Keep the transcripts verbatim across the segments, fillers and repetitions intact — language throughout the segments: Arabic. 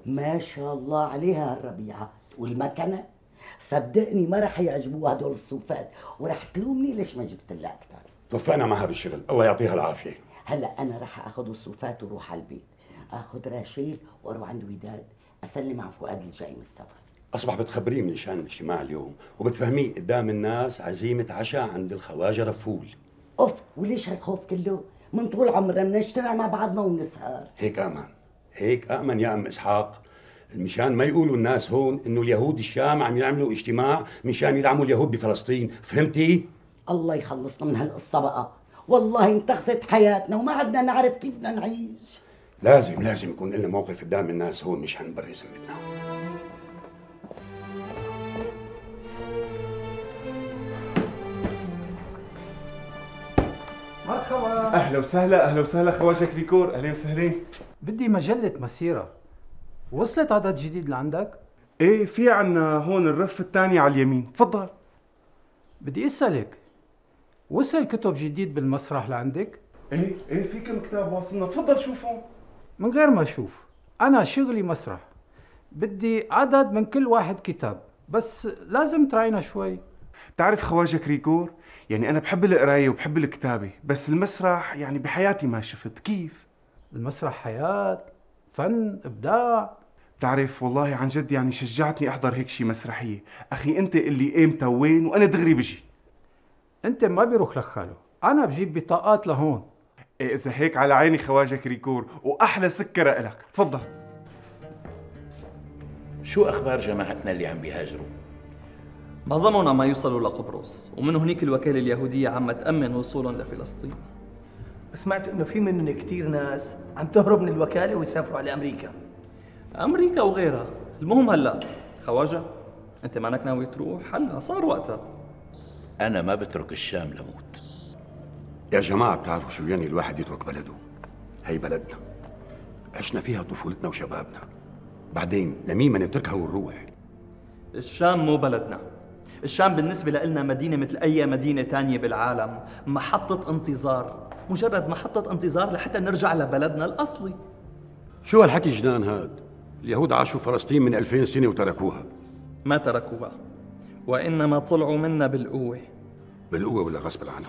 ما شاء الله عليها هالربيعة والمكنة. صدقني ما رح يعجبوها هدول الصوفات، ورح تلومني ليش ما جبت لها أكثر. توفقنا معها بالشغل، الله يعطيها العافية. هلا أنا رح أخذ الصوفات وروح على البيت، أخذ راشيل وأروح عند وداد أسلم على فؤاد اللي جاي من السفر. أصبح بتخبريه من شأن الاجتماع اليوم وبتفهميه قدام الناس عزيمة عشاء عند الخواجة رفول. أوف، وليش هالخوف كله؟ من طول عمرنا بنجتمع مع بعضنا ونسهر. هيك أأمن، هيك أأمن يا أم إسحاق، مشان ما يقولوا الناس هون إنه اليهود الشام عم يعملوا اجتماع مشان يدعموا اليهود بفلسطين، فهمتي؟ الله يخلصنا من هالقصة بقى، والله انتخست حياتنا وما عدنا نعرف كيف بدنا نعيش. لازم لازم يكون لنا موقف قدام الناس هون مشان نبرئ ذمتنا. مرحبا. اهلا وسهلا، اهلا وسهلا خواجه كريكور، اهلا وسهلين. بدي مجلة مسيرة. وصلت عدد جديد لعندك؟ ايه في عنا هون الرف الثاني على اليمين، تفضل. بدي اسألك، وصل كتب جديد بالمسرح لعندك؟ ايه ايه في كم كتاب واصلنا، تفضل شوفهم. من غير ما اشوف، انا شغلي مسرح، بدي عدد من كل واحد كتاب، بس لازم تراعينا شوي. بتعرف خواجه كريكور، يعني انا بحب القرايه وبحب الكتابه، بس المسرح يعني بحياتي ما شفت. كيف؟ المسرح حياة، فن، ابداع. بتعرف والله عن جد يعني شجعتني احضر هيك شي مسرحيه. اخي انت اللي ايمتى وين وانا دغري بجي. انت ما بيروح لك خاله، انا بجيب بطاقات لهون. إيه اذا هيك على عيني خواجه كريكور، واحلى سكره الك، تفضل. شو اخبار جماعتنا اللي عم بيهاجروا؟ معظمهم عم يوصلوا لقبرص، ومن هنيك الوكالة اليهودية عم تأمن وصولهم لفلسطين. سمعت انه في منهم كثير ناس عم تهرب من الوكالة ويسافروا على امريكا. امريكا وغيرها، المهم هلا خواجه انت مانك ناوي تروح؟ هلا صار وقتها. انا ما بترك الشام لموت. يا جماعة بتعرفوا شو يعني الواحد يترك بلده؟ هي بلدنا، عشنا فيها طفولتنا وشبابنا، بعدين لمين ما نتركها ونروح؟ الشام مو بلدنا، الشام بالنسبة لنا مدينة مثل أي مدينة تانية بالعالم، محطة انتظار، مجرد محطة انتظار لحتى نرجع لبلدنا الأصلي. شو هالحكي جنان هاد؟ اليهود عاشوا فلسطين من ألفين سنة وتركوها. ما تركوها، وإنما طلعوا منا بالقوة. بالقوة ولا غصب عنهم؟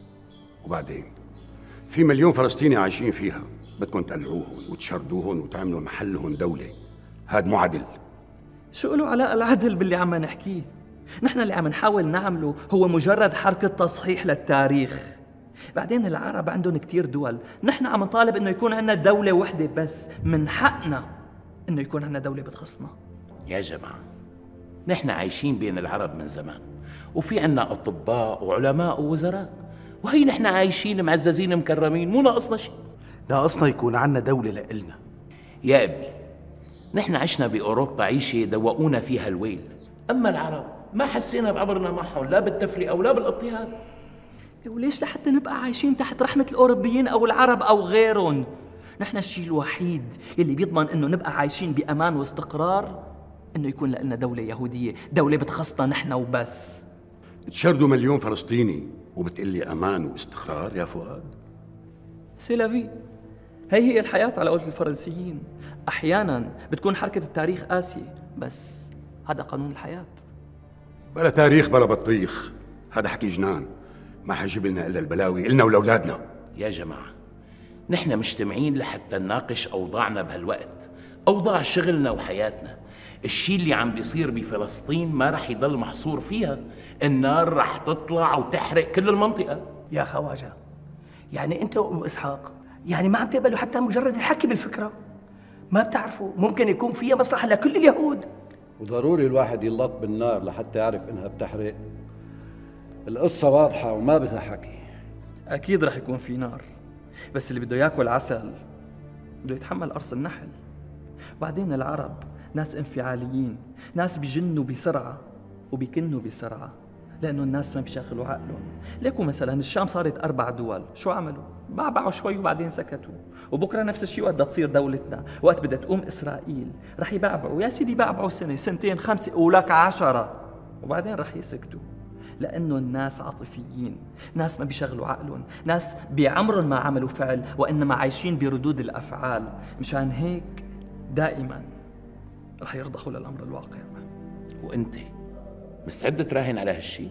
وبعدين في مليون فلسطيني عايشين فيها، بدكم تقلعوهم وتشردوهم وتعملوا محلهم دولة، هاد مو عدل. شو له علاقة العدل باللي عم نحكيه؟ نحن اللي عم نحاول نعمله هو مجرد حركة تصحيح للتاريخ. بعدين العرب عندهم كتير دول، نحن عم نطالب انه يكون عندنا دولة وحدة بس، من حقنا انه يكون عندنا دولة بتخصنا. يا جماعة نحن عايشين بين العرب من زمان، وفي عنا أطباء وعلماء ووزراء، وهي نحن عايشين معززين مكرمين، مو ناقصنا شيء. ناقصنا يكون عنا دولة لإلنا. يا ابني نحن عشنا بأوروبا عيشة دوقونا فيها الويل، أما العرب ما حسينا بعبرنا معهم لا بالتفرقة ولا بالاضطهاد. وليش لحتى نبقى عايشين تحت رحمة الأوروبيين أو العرب أو غيرهم؟ نحن الشيء الوحيد اللي بيضمن إنه نبقى عايشين بأمان واستقرار إنه يكون لنا دولة يهودية، دولة بتخصنا نحن وبس. تشردوا مليون فلسطيني وبتقلي أمان واستقرار يا فؤاد؟ سيلافي، هي هي الحياة على قولة الفرنسيين. أحياناً بتكون حركة التاريخ قاسية، بس هذا قانون الحياة. بلا تاريخ بلا بطيخ، هذا حكي جنان، ما حيجيب لنا إلا البلاوي إلنا ولأولادنا. يا جماعة نحن مجتمعين لحتى نناقش أوضاعنا بهالوقت، أوضاع شغلنا وحياتنا. الشيء اللي عم بيصير بفلسطين ما رح يضل محصور فيها، النار رح تطلع وتحرق كل المنطقة. يا خواجة، يعني أنت وأم إسحاق يعني ما عم تقبلوا حتى مجرد الحكي بالفكرة؟ ما بتعرفوا ممكن يكون فيها مصلحة لكل اليهود؟ وضروري الواحد يلط بالنار لحتى يعرف إنها بتحرق؟ القصة واضحة وما بدها حكي. أكيد رح يكون في نار، بس اللي بده ياكل عسل بده يتحمل قرص النحل. وبعدين العرب ناس انفعاليين، ناس بيجنوا بسرعة وبيكنوا بسرعة، لأنه الناس ما بيشغلوا عقلهم. ليكوا مثلا الشام صارت أربع دول، شو عملوا؟ بعبعوا شوي وبعدين سكتوا. وبكرة نفس الشيء وقت بدها تصير دولتنا، وقت بدها تقوم إسرائيل رح يبعبعوا، يا سيدي بعبعوا سنة سنتين خمسة ولك عشرة، وبعدين رح يسكتوا، لأنه الناس عاطفيين، ناس ما بيشغلوا عقلهم، ناس بعمرهم ما عملوا فعل وإنما عايشين بردود الأفعال. مشان هيك دائما رح يرضخوا للأمر الواقع. وانت مستعد تراهن على هالشي؟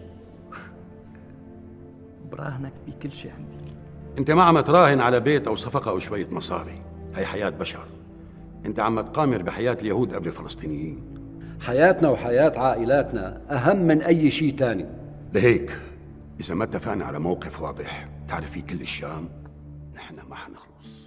براهنك بكل شيء عندي. انت ما عم تراهن على بيت او صفقه او شويه مصاري، هي حياه بشر. انت عم تقامر بحياه اليهود قبل الفلسطينيين. حياتنا وحياة عائلاتنا أهم من أي شيء تاني. لهيك إذا ما اتفقنا على موقف واضح تعرف فيه كل الشام، نحن ما حنخلص.